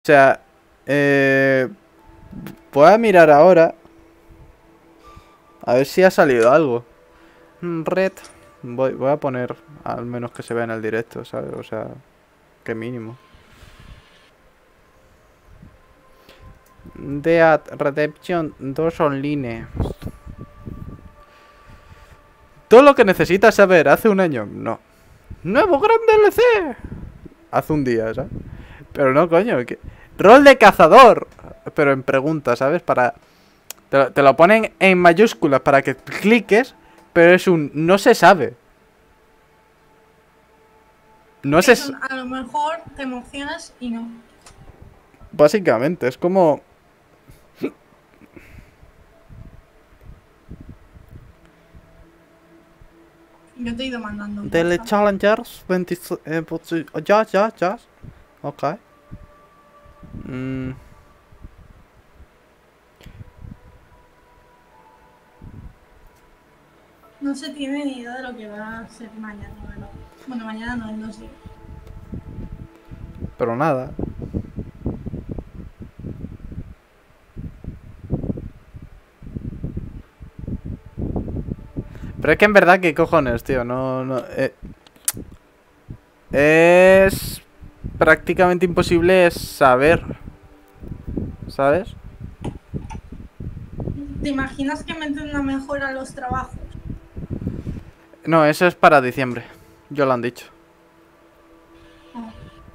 O sea, voy a mirar ahora. A ver si ha salido algo. Red. Voy a poner al menos que se vea en el directo, ¿sabes? O sea, que mínimo. Dead Redemption 2 Online. Todo lo que necesitas saber hace un año. No. Nuevo gran DLC. Hace un día, ¿sabes? Pero no, coño. Rol de cazador. Pero en preguntas, ¿sabes? Te lo ponen en mayúsculas para que cliques. Pero es un no se sabe. No se... A lo mejor te emocionas y no. Básicamente, es como... Yo te he ido mandando. Daily Challengers 20... ya. Ok. No se tiene ni idea de lo que va a ser mañana, ¿verdad? Bueno, mañana no, en 2 días. Pero nada. Pero es que en verdad, ¿qué cojones, tío? No... es prácticamente imposible saber. ¿Sabes? ¿Te imaginas que meten una mejora a los trabajos? No, eso es para diciembre. Ya lo han dicho. Oh.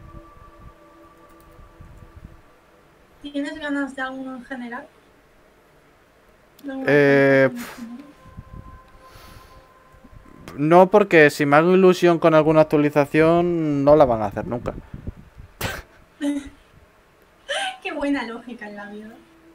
¿Tienes ganas de alguno en general? No, porque si me hago ilusión con alguna actualización, no la van a hacer nunca. Qué buena lógica en la vida.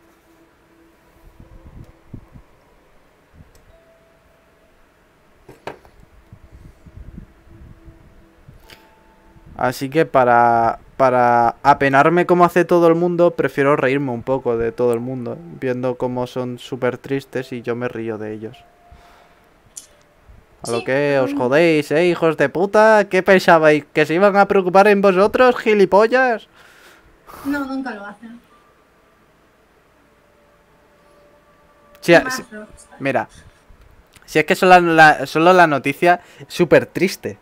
Así que para apenarme como hace todo el mundo, prefiero reírme un poco de todo el mundo, viendo cómo son súper tristes y yo me río de ellos. A lo que os jodéis, hijos de puta. ¿Qué pensabais? ¿Que se iban a preocupar en vosotros, gilipollas? No, nunca lo hacen. Mira, si es que solo la noticia es súper triste,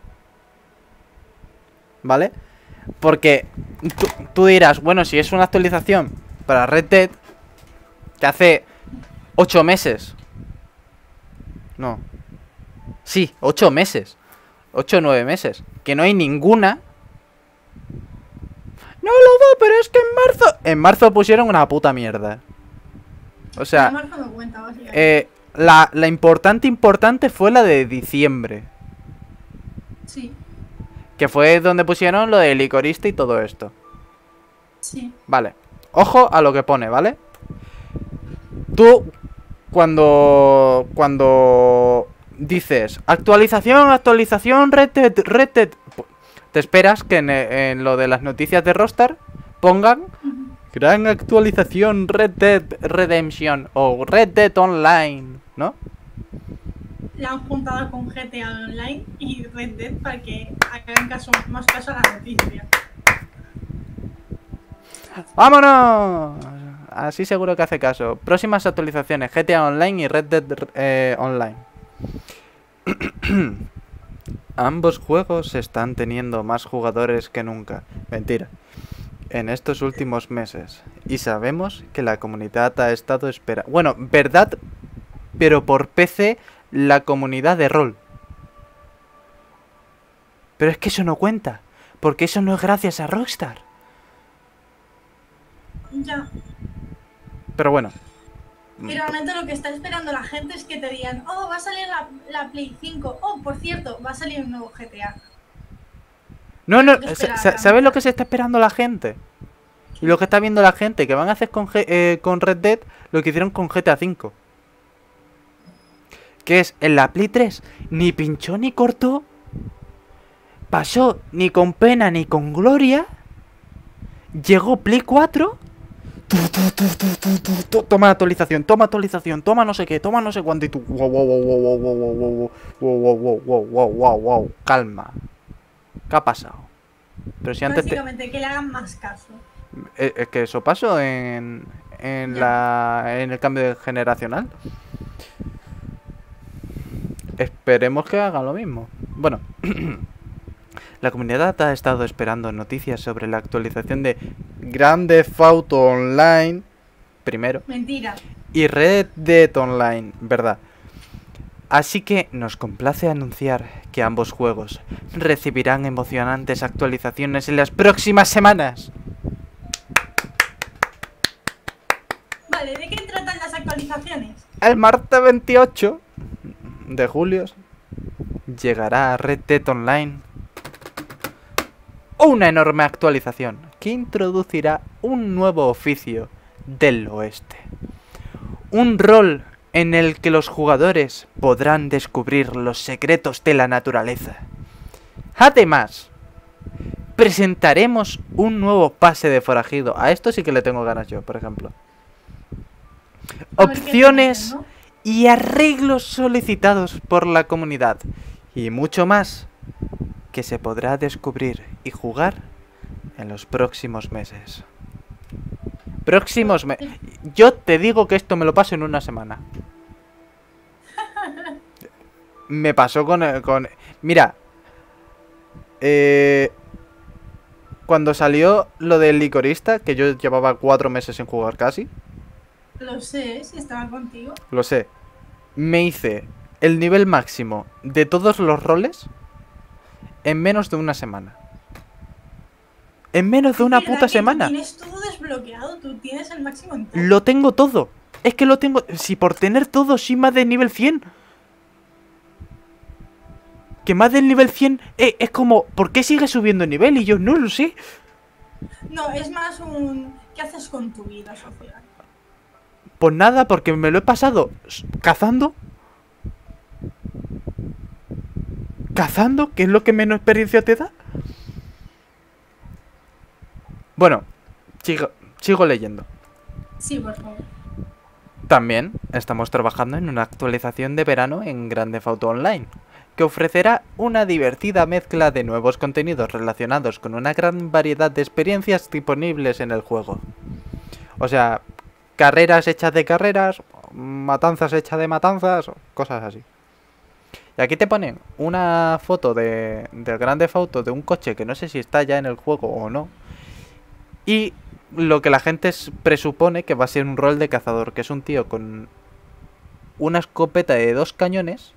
¿vale? Porque tú dirás, bueno, si es una actualización para Red Dead que hace 8 meses. No. Sí, 8 meses. 8 o 9 meses. Que no hay ninguna. No lo veo, pero es que en marzo... En marzo pusieron una puta mierda. O sea... En marzo no cuenta, básicamente. La importante fue la de diciembre. Sí. Que fue donde pusieron lo de licorista y todo esto. Sí. Vale. Ojo a lo que pone, ¿vale? Tú, cuando dices actualización, Red Dead, te esperas que en lo de las noticias de Rockstar pongan gran actualización Red Dead Redemption o Red Dead Online, ¿no? La han juntado con GTA Online y Red Dead para que hagan más caso a la noticia. ¡Vámonos! Así seguro que hace caso. Próximas actualizaciones, GTA Online y Red Dead Online. Ambos juegos están teniendo más jugadores que nunca. Mentira. En estos últimos meses. Y sabemos que la comunidad ha estado esperando... Bueno, verdad, pero por PC, la comunidad de rol. Pero es que eso no cuenta. Porque eso no es gracias a Rockstar. Ya. Pero bueno. Y realmente lo que está esperando la gente es que te digan, oh, va a salir la Play 5. Oh, por cierto, va a salir un nuevo GTA. No, ¿sabes lo que se está esperando la gente? Y lo que está viendo la gente que van a hacer con Red Dead lo que hicieron con GTA V. Que es en la Play 3 ni pinchó ni cortó. Pasó ni con pena ni con gloria. Llegó Play 4. Toma actualización, toma no sé qué, toma no sé cuánto. Y tú, wow, calma. ¿Qué ha pasado? Pero si antes básicamente, que le hagan más caso. Es que eso pasó en el cambio generacional. Esperemos que hagan lo mismo. Bueno, la comunidad ha estado esperando noticias sobre la actualización de Grand Theft Auto Online, primero, Mentira. y Red Dead Online, ¿verdad? Así que nos complace anunciar que ambos juegos recibirán emocionantes actualizaciones en las próximas semanas. Vale, ¿de qué tratan las actualizaciones? El martes 28 de julio llegará a Red Dead Online una enorme actualización que introducirá un nuevo oficio del oeste. Un rol en el que los jugadores podrán descubrir los secretos de la naturaleza. Además, presentaremos un nuevo pase de forajido. A esto sí que le tengo ganas yo, por ejemplo. A ver qué Opciones tienen, ¿no? y arreglos solicitados por la comunidad. Y mucho más que se podrá descubrir y jugar en los próximos meses. Yo te digo que esto me lo paso en una semana. Me pasó Mira, cuando salió lo del Licorista, que yo llevaba 4 meses sin jugar casi, Lo sé, si estaba contigo. lo sé, me hice el nivel máximo de todos los roles en menos de una semana. En menos de una ¿Verdad puta que semana. Tú tienes todo desbloqueado, tú tienes el máximo en todo. Lo tengo todo. Es que lo tengo. Si por tener todo, sí más de nivel 100. Que más del nivel 100 es como, ¿por qué sigue subiendo nivel? Y yo no lo sé. No, es más un... ¿Qué haces con tu vida social? Pues nada, porque me lo he pasado cazando. Cazando, que es lo que menos experiencia te da. Bueno, sigo leyendo. Sí, por favor. También estamos trabajando en una actualización de verano en Grand Theft Auto Online, que ofrecerá una divertida mezcla de nuevos contenidos relacionados con una gran variedad de experiencias disponibles en el juego. O sea, carreras hechas de carreras, matanzas hechas de matanzas, cosas así. Y aquí te ponen una foto del Grand Theft Auto de un coche que no sé si está ya en el juego o no. Y lo que la gente presupone que va a ser un rol de cazador, que es un tío con una escopeta de 2 cañones,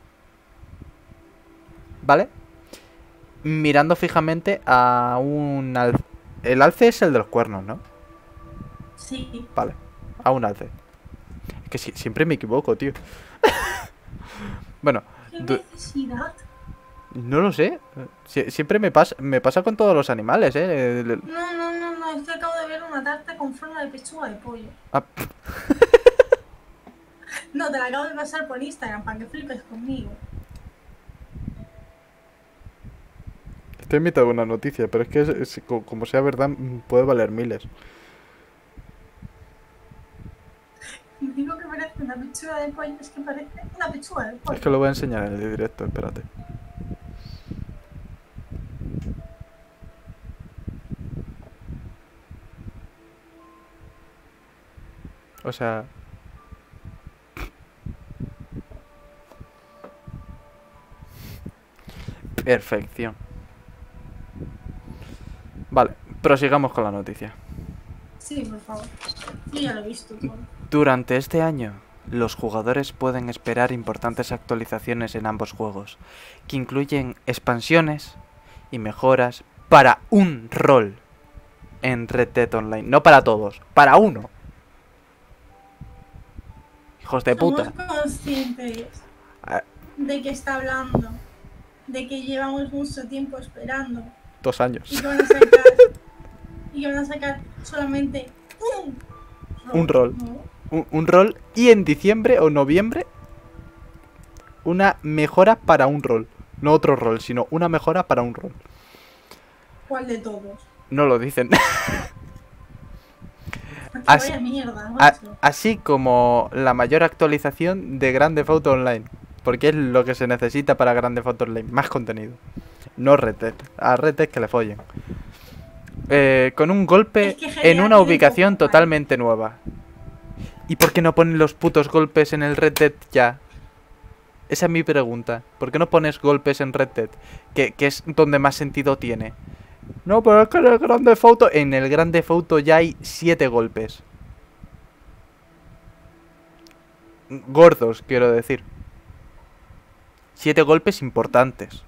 ¿vale? Mirando fijamente a un alce. El alce es el de los cuernos, ¿no? Sí. Vale, a un alce. Es que siempre me equivoco, tío. Bueno, ¿Qué necesidad? no lo sé. Siempre me pasa con todos los animales, ¿eh? No, es que acabo de ver una tarta con forma de pechuga de pollo. Ah, No, te la acabo de pasar por Instagram para que flipes conmigo. estoy en mitad de una noticia, pero es que como sea verdad, puede valer miles. Digo que parece una pechuga de pollo, es que parece una pechuga de pollo. Es que lo voy a enseñar en el directo, espérate. O sea... Perfección. Vale, prosigamos con la noticia. Sí, por favor. Yo ya lo he visto todo. Durante este año, los jugadores pueden esperar importantes actualizaciones en ambos juegos, que incluyen expansiones y mejoras para un rol en Red Dead Online. No para todos, para uno. Hijos de puta. Somos conscientes Ah, de que está hablando, de que llevamos mucho tiempo esperando 2 años. y que van a sacar solamente Un rol. ¿no? Un rol y en diciembre o noviembre una mejora para un rol. No otro rol, sino una mejora para un rol. ¿Cuál de todos? No lo dicen. Así, vaya mierda, macho. Así como la mayor actualización de Grand Theft Auto Online. Porque es lo que se necesita para Grand Theft Auto Online. Más contenido. No Red Dead. A Red Dead que le follen. Con un golpe Es que GTA en una tiene ubicación poco, ¿vale? totalmente nueva. ¿Y por qué no ponen los putos golpes en el Red Dead ya? Esa es mi pregunta. ¿Por qué no pones golpes en Red Dead? Que es donde más sentido tiene. No, pero es que en el Grand Theft Auto... En el Grand Theft Auto ya hay 7 golpes. Gordos, quiero decir. 7 golpes importantes.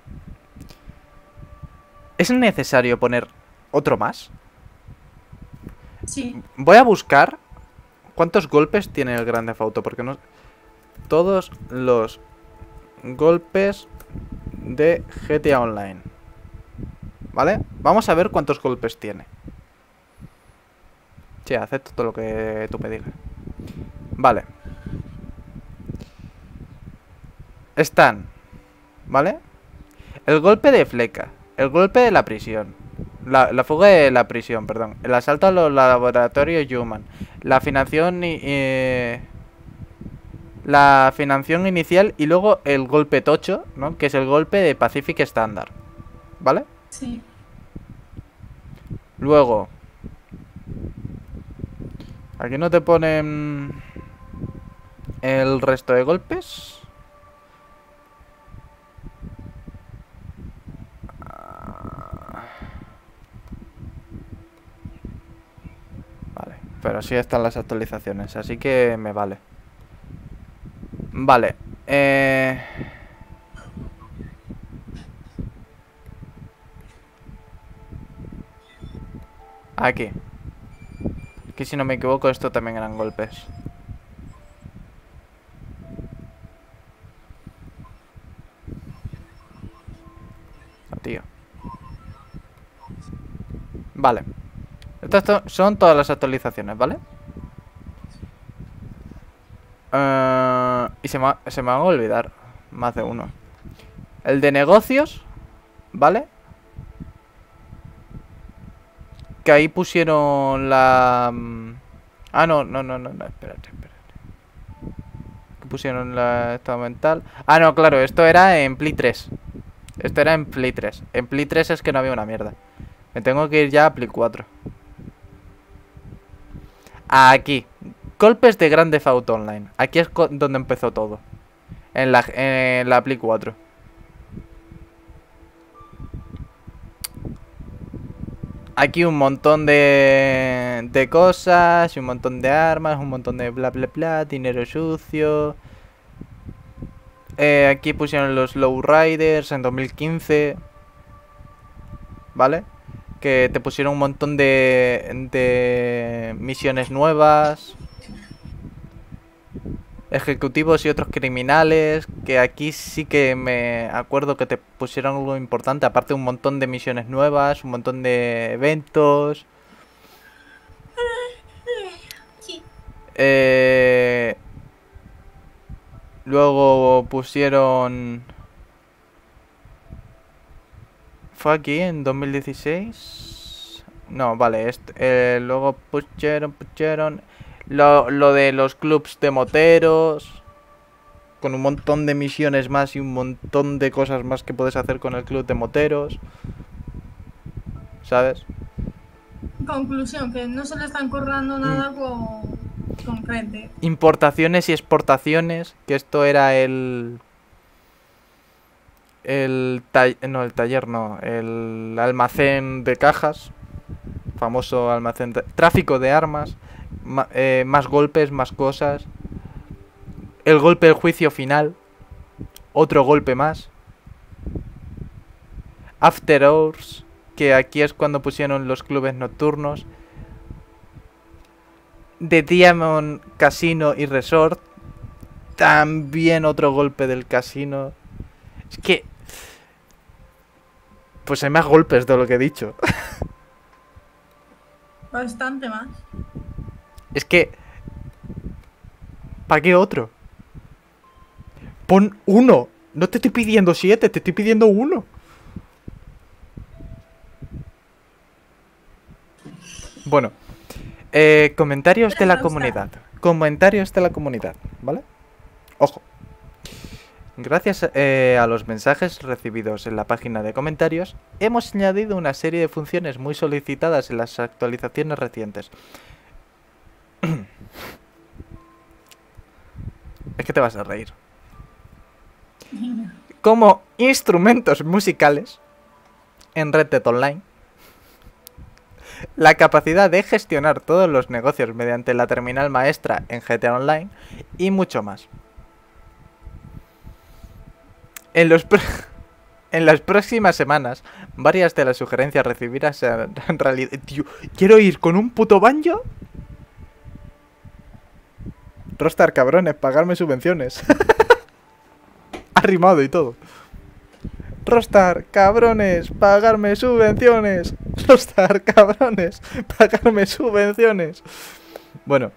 ¿Es necesario poner otro más? Sí. Voy a buscar cuántos golpes tiene el Grand Theft Auto, porque no... Todos los golpes de GTA Online. ¿Vale? Vamos a ver cuántos golpes tiene. Sí, acepto todo lo que tú me digas. Vale. Están, ¿vale? El golpe de fleca, el golpe de la prisión, la fuga de la prisión, perdón, el asalto a los laboratorios Human, la financiación la financiación inicial y luego el golpe tocho, ¿no? Que es el golpe de Pacific Standard, ¿vale? Sí. Luego, aquí no te ponen el resto de golpes. Vale, pero sí están las actualizaciones, así que me vale. Vale, aquí. Aquí si no me equivoco esto también eran golpes. Oh, tío. Vale. Estas son todas las actualizaciones, ¿vale? Y se me van a olvidar más de uno. El de negocios, ¿vale? Que ahí pusieron la... Ah, no, espérate. Que pusieron la estado mental. Ah, no, claro, esto era en Play 3. Esto era en Play 3. En Play 3 es que no había una mierda. Me tengo que ir ya a Play 4. Aquí. Golpes de Grand Theft Auto Online. Aquí es donde empezó todo. En la Play 4. Aquí un montón de cosas, un montón de armas, un montón de bla bla bla, dinero sucio. Aquí pusieron los Lowriders en 2015. ¿Vale? Que te pusieron un montón de misiones nuevas. Ejecutivos y otros criminales. Que aquí sí que me acuerdo que te pusieron algo importante. Aparte un montón de misiones nuevas. Un montón de eventos. Sí. Luego pusieron... ¿Fue aquí en 2016? No, vale. Luego pusieron lo de los clubs de moteros. Con un montón de misiones más y un montón de cosas más que puedes hacer con el club de moteros. ¿Sabes? Conclusión, que no se le están currando nada con frente. Importaciones y exportaciones. Que esto era el taller no. El almacén de cajas. Famoso almacén de... Tráfico de armas. Más golpes, más cosas. El golpe del juicio final. Otro golpe más. After Hours. Que aquí es cuando pusieron los clubes nocturnos. The Diamond Casino y Resort. También otro golpe del casino. Es que... Pues hay más golpes de lo que he dicho. Bastante más. Es que... ¿Para qué otro? Pon uno. No te estoy pidiendo 7, te estoy pidiendo uno. Bueno. Comentarios de la comunidad. Comentarios de la comunidad, ¿vale? Ojo. Gracias a los mensajes recibidos en la página de comentarios, hemos añadido una serie de funciones muy solicitadas en las actualizaciones recientes. Es que te vas a reír. Como instrumentos musicales en Red Dead Online, la capacidad de gestionar todos los negocios mediante la terminal maestra en GTA Online y mucho más. En las próximas semanas, varias de las sugerencias recibidas serán en realidad... Tío, ¿quiero ir con un puto banjo? Rockstar, cabrones, pagarme subvenciones. Ha rimado y todo. Rockstar, cabrones, pagarme subvenciones. Rockstar, cabrones, pagarme subvenciones. Bueno.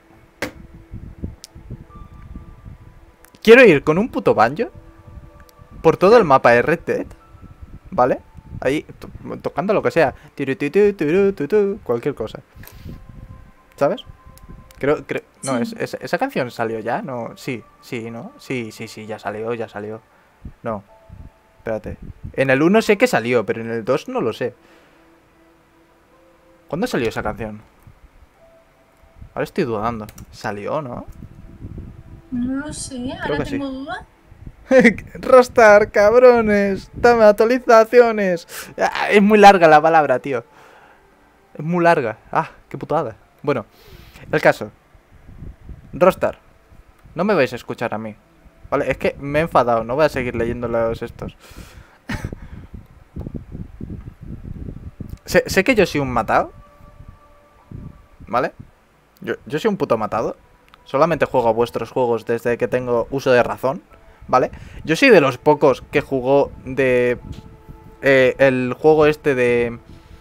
Quiero ir con un puto banjo por todo el mapa de Red Dead, ¿vale? Ahí, tocando lo que sea. Cualquier cosa. ¿Sabes? Creo... No, esa canción salió ya, ¿no? Sí, ¿no? Sí, ya salió. No, espérate. En el 1 sé que salió, pero en el 2 no lo sé. ¿Cuándo salió esa canción? Ahora estoy dudando. ¿Salió, no? No lo sé, Creo ahora que tengo sí. duda. Rockstar, cabrones, dame actualizaciones. Ah, es muy larga la palabra, tío. Es muy larga. Ah, qué putada. Bueno, el caso. Rockstar, no me vais a escuchar a mí. Vale, es que me he enfadado. No voy a seguir leyendo los estos. sé que yo soy un matado. ¿Vale? Yo soy un puto matado. Solamente juego a vuestros juegos desde que tengo uso de razón. ¿Vale? Yo soy de los pocos que jugó de... el juego este de...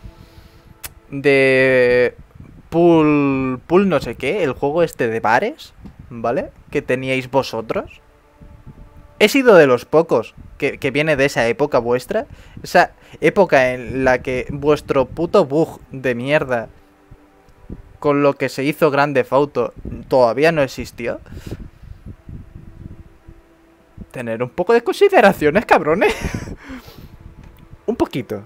Pool no sé qué. El juego este de bares, ¿vale? Que teníais vosotros. He sido de los pocos que viene de esa época vuestra. Esa época en la que vuestro puto bug de mierda con lo que se hizo Grand Theft Auto todavía no existió. Tener un poco de consideraciones, cabrones. Un poquito.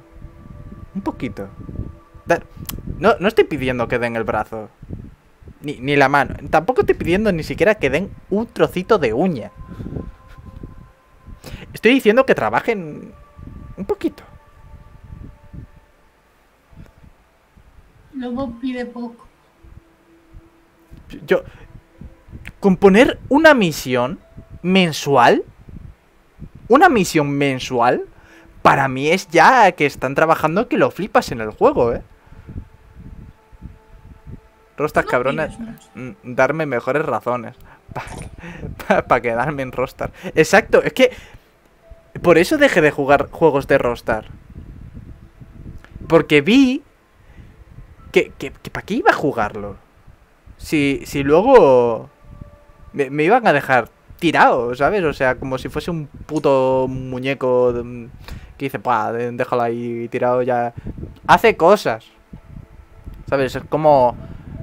No estoy pidiendo que den el brazo. Ni la mano. Tampoco estoy pidiendo ni siquiera que den un trocito de uña. Estoy diciendo que trabajen un poquito. Luego pide poco. Yo... Componer una misión mensual. Una misión mensual. Para mí es ya que están trabajando que lo flipas en el juego, Rockstar, No cabrones, darme mejores razones para quedarme en Rockstar. Exacto, es que por eso dejé de jugar juegos de Rockstar. Porque vi que ¿para qué iba a jugarlo? Si luego me iban a dejar tirado, ¿sabes? O sea, como si fuese un puto muñeco que dice, pa, déjalo ahí tirado ya. Hace cosas, ¿sabes? Es como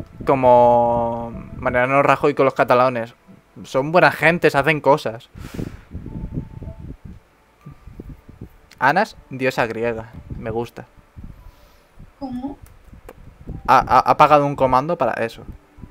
Mariano Rajoy con los catalanes. Son buenas gentes, hacen cosas. Anas, diosa griega. Me gusta. ¿Cómo? Ha pagado un comando para eso.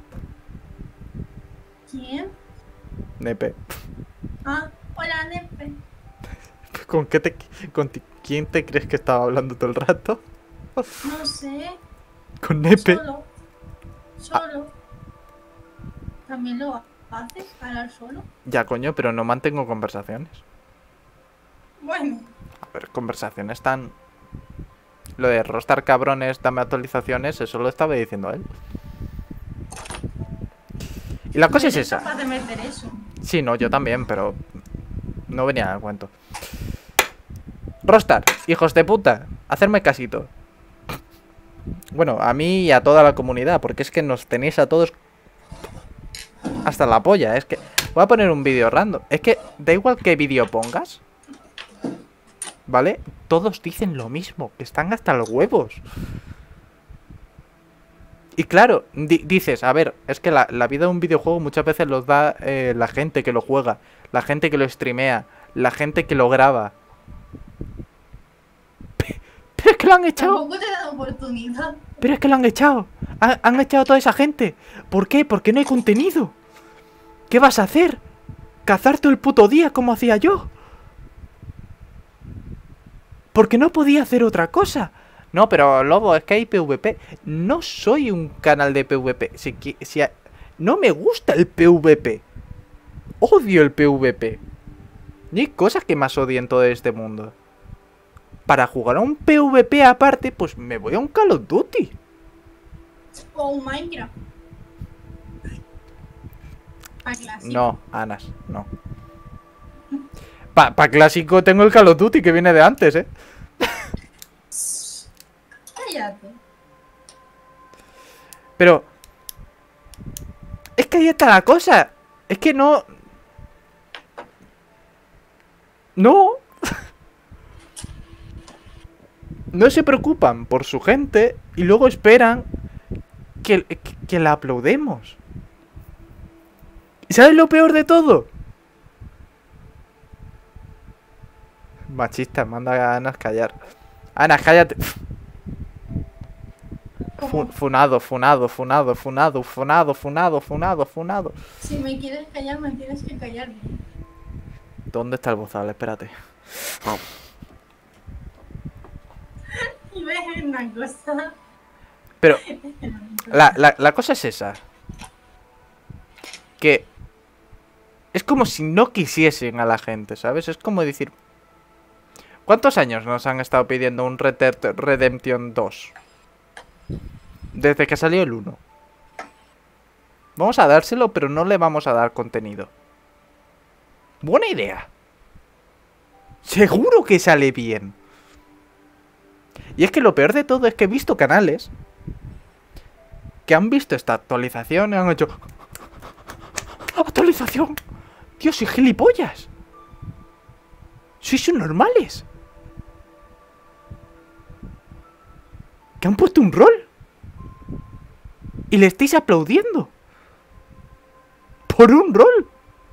¿Quién? Nepe. Ah, hola, Nepe. ¿Con quién te crees que estaba hablando todo el rato? No sé. Con Nepe. Solo. ¿También lo haces? ¿Hablar solo? Ya, coño, pero no mantengo conversaciones. Bueno. A ver, conversaciones tan... Lo de Rockstar, cabrones, dame actualizaciones, eso lo estaba diciendo él. Y la cosa es esa. Capaz de meter eso. Sí, no, yo también, pero no venía al cuento. Rockstar, hijos de puta, hacerme casito. Bueno, a mí y a toda la comunidad, porque es que nos tenéis a todos hasta la polla. Es que voy a poner un vídeo random. Es que da igual qué vídeo pongas, ¿vale? Todos dicen lo mismo, que están hasta los huevos. Y claro, dices, a ver, es que la vida de un videojuego muchas veces los da la gente que lo juega, la gente que lo streamea, la gente que lo graba. Pero es que lo han echado. Tampoco te he dado oportunidad. Pero es que lo han echado. Han echado a toda esa gente. ¿Por qué? Porque no hay contenido. ¿Qué vas a hacer? ¿Cazar todo el puto día como hacía yo? Porque no podía hacer otra cosa. No, pero Lobo, es que hay PvP. No soy un canal de PvP. No me gusta el PvP. Odio el PvP. Y hay cosas que más odio en todo este mundo. Para jugar a un PvP aparte, pues me voy a un Call of Duty. O un Minecraft. Pa' clásico. No, Anas, no. Pa clásico tengo el Call of Duty que viene de antes, ¿eh? Cállate. Pero... es que ahí está la cosa. Es que no... No. No se preocupan por su gente y luego esperan que la aplaudemos. ¿Y sabes lo peor de todo? Machista, manda a Anas callar. Anas, cállate. Funado. Si me quieres callar, me tienes que callar bien. ¿Dónde está el bozal? Espérate. Y ves una cosa. Pero la cosa es esa. Que es como si no quisiesen a la gente, ¿sabes? Es como decir... ¿Cuántos años nos han estado pidiendo un Red Dead Redemption 2? Desde que salió el 1. Vamos a dárselo, pero no le vamos a dar contenido. Buena idea. Seguro que sale bien. Y es que lo peor de todo es que he visto canales que han visto esta actualización y han hecho... ¡Actualización! Dios, soy gilipollas. Sois normales. Que han puesto un rol y le estáis aplaudiendo por un rol.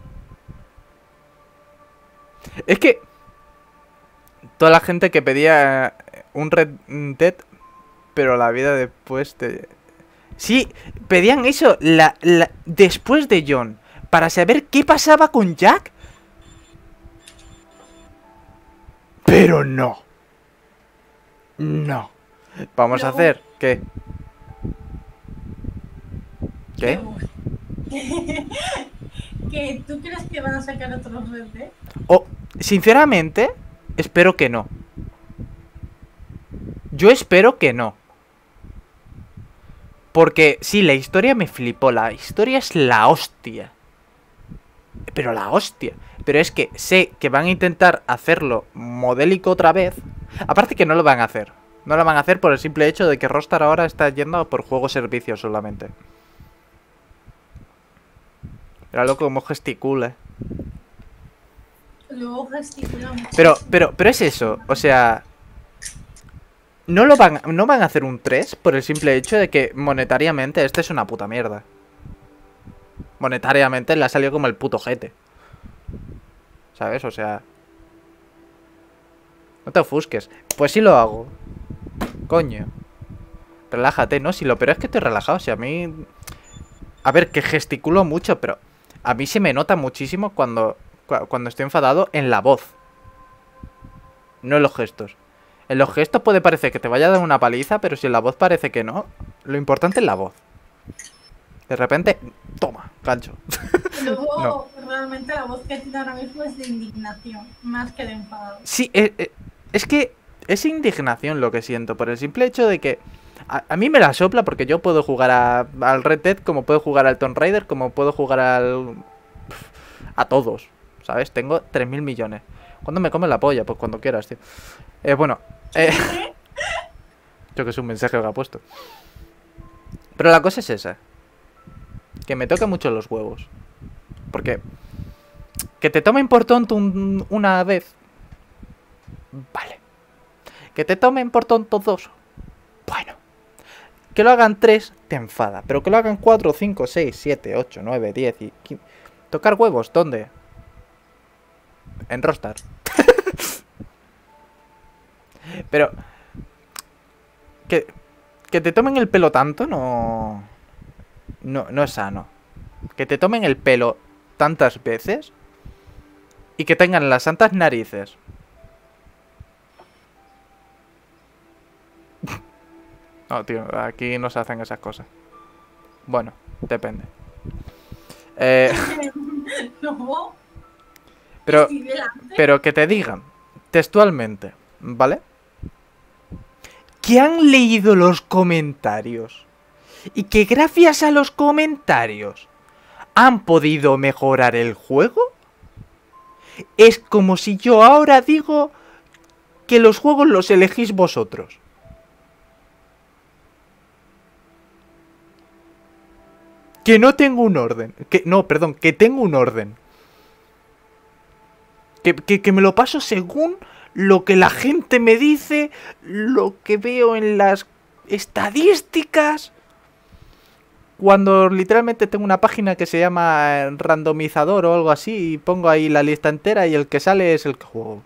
Es que toda la gente que pedía un Red Dead, pero la vida después de... Sí, pedían eso después de John, para saber qué pasaba con Jack. Pero no. No. Vamos a hacer... ¿Qué? ¿Qué? ¿Que tú crees que van a sacar otros Red Dead? Oh, sinceramente, espero que no. Yo espero que no. Porque sí, la historia me flipó. La historia es la hostia. Pero la hostia. Pero es que sé que van a intentar hacerlo modélico otra vez. Aparte que no lo van a hacer. No lo van a hacer por el simple hecho de que Rockstar ahora está yendo por juegos servicios solamente. Míralo como gesticula. Luego gesticula mucho. Pero es eso. O sea... No van a hacer un 3 por el simple hecho de que monetariamente este es una puta mierda. Monetariamente le ha salido como el puto jete. ¿Sabes? O sea... No te ofusques. Pues sí lo hago. Coño. Relájate, ¿no? Si lo peor es que estoy relajado. Si a mí... A ver, que gesticulo mucho, pero... A mí se me nota muchísimo cuando estoy enfadado en la voz. No en los gestos. En los gestos puede parecer que te vaya a dar una paliza, pero si en la voz parece que no, lo importante es la voz. De repente, toma, gancho. Luego, No. realmente la voz que tiene ahora mismo es de indignación, más que de enfado. Sí, es que es indignación lo que siento, por el simple hecho de que a mí me la sopla porque yo puedo jugar al Red Dead, como puedo jugar al Tomb Raider, como puedo jugar a todos, ¿sabes? Tengo 3.000 millones. ¿Cuándo me comes la polla? Pues cuando quieras, tío. Bueno, creo que es un mensaje que ha puesto. Pero la cosa es esa. Que me toca mucho los huevos. Porque que te tomen por tonto una vez. Vale. Que te tomen por tonto dos. Bueno. Que lo hagan 3 te enfada. Pero que lo hagan 4, 5, 6, 7, 8, 9, 10 y 15. ¿Tocar huevos? ¿Dónde? En Rockstar. Pero... Que te tomen el pelo tanto no... No es sano. Que te tomen el pelo tantas veces y que tengan las santas narices. No, tío, aquí no se hacen esas cosas. Bueno, depende. No, Pero, estoy delante. pero que te digan textualmente, ¿vale? Que han leído los comentarios y que gracias a los comentarios han podido mejorar el juego. Es como si yo ahora digo que los juegos los elegís vosotros. Que no tengo un orden. Perdón, que tengo un orden. Que me lo paso según lo que la gente me dice, lo que veo en las estadísticas. Cuando literalmente tengo una página que se llama randomizador o algo así y pongo ahí la lista entera y el que sale es el que juego.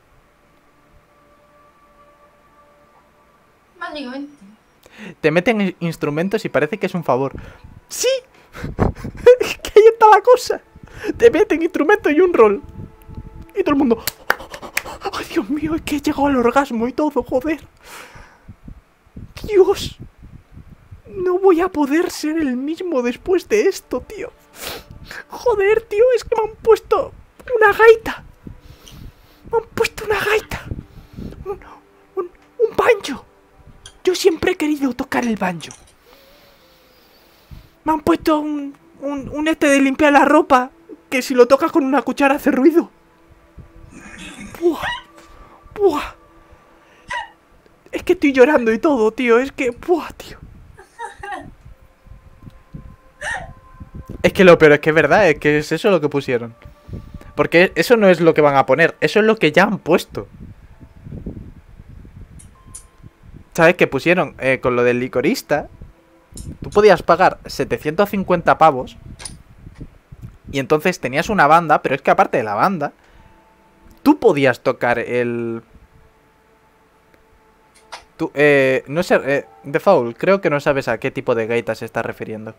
Básicamente. Te meten instrumentos y parece que es un favor. ¡Sí! Es que ahí está la cosa. Te meten instrumentos y un rol. Y todo el mundo... ¡Ay, Dios mío! Es que he llegado al orgasmo y todo, joder. ¡Dios! No voy a poder ser el mismo después de esto, tío. Joder, tío, es que me han puesto una gaita. Me han puesto una gaita. Un banjo. Yo siempre he querido tocar el banjo. Me han puesto un este de limpiar la ropa, que si lo tocas con una cuchara hace ruido. ¡Buah! ¡Buah! Es que estoy llorando y todo, tío. Es que... ¡buah, tío! Es que lo peor es que es verdad, es que es eso lo que pusieron. Porque eso no es lo que van a poner, eso es lo que ya han puesto. ¿Sabes? Que pusieron con lo del licorista. Tú podías pagar 750 pavos. Y entonces tenías una banda, pero es que aparte de la banda, tú podías tocar el... no sé, The Foul, creo que no sabes a qué tipo de gaita se está refiriendo.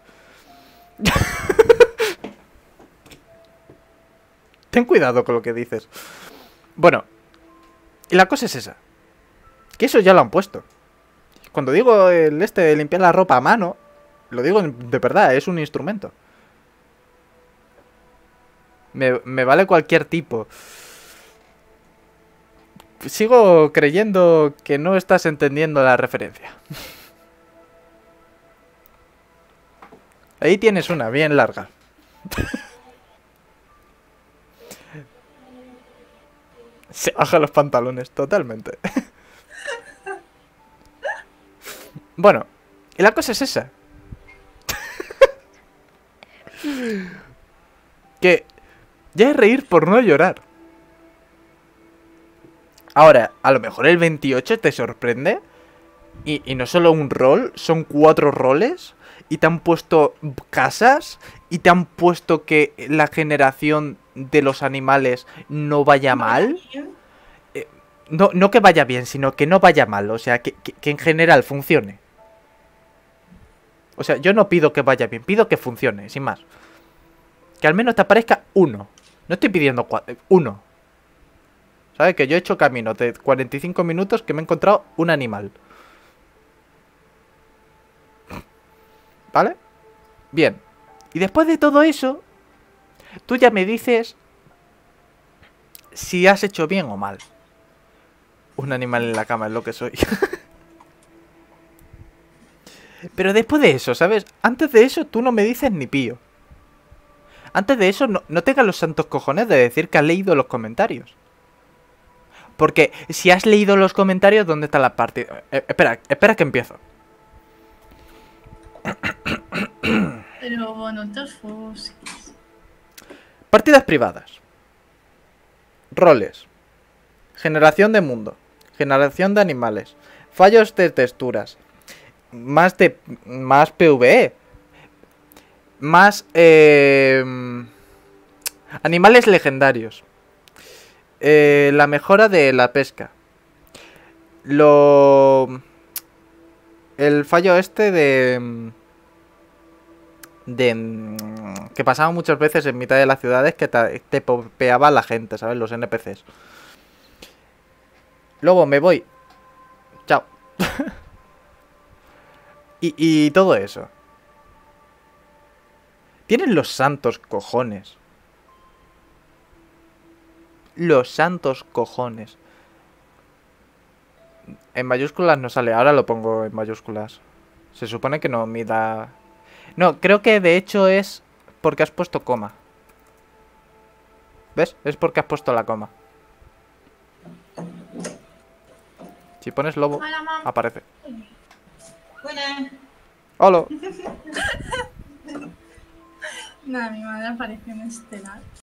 Ten cuidado con lo que dices. Bueno, y la cosa es esa. Que eso ya lo han puesto. Cuando digo el este de limpiar la ropa a mano, lo digo de verdad, es un instrumento. Me vale cualquier tipo. Sigo creyendo que no estás entendiendo la referencia. Ahí tienes una, bien larga. Se baja los pantalones, totalmente. Bueno, y la cosa es esa. Que ya es reír por no llorar. Ahora, a lo mejor el 28 te sorprende. Y no solo un rol, son 4 roles. Y te han puesto casas. Y te han puesto que la generación de los animales no vaya mal. No que vaya bien, sino que no vaya mal. O sea, que en general funcione. O sea, yo no pido que vaya bien, pido que funcione, sin más. Que al menos te aparezca uno. No estoy pidiendo 4, uno. ¿Sabes? Que yo he hecho camino de 45 minutos que me he encontrado un animal. ¿Vale? Bien. Y después de todo eso, tú ya me dices si has hecho bien o mal. Un animal en la cama es lo que soy. Pero después de eso, ¿sabes? Antes de eso tú no me dices ni pío. Antes de eso no tengas los santos cojones de decir que has leído los comentarios. Porque si has leído los comentarios, ¿dónde está la parte? Espera que empiezo. Pero bueno, te ofusques. Partidas privadas. Roles. Generación de mundo. Generación de animales. Fallos de texturas. Más PvE. Más animales legendarios. La mejora de la pesca. Lo... El fallo este que pasaba muchas veces en mitad de las ciudades que te popeaba la gente, ¿sabes? Los NPCs. Luego me voy. Chao. y todo eso. Tienen los santos cojones. Los santos cojones. En mayúsculas no sale, ahora lo pongo en mayúsculas. Se supone que no mida... No, creo que de hecho es porque has puesto coma. ¿Ves? Es porque has puesto la coma. Si pones lobo, Hola, mam. aparece. Buenas. ¡Hola! Nada, mi madre apareció en Estelar.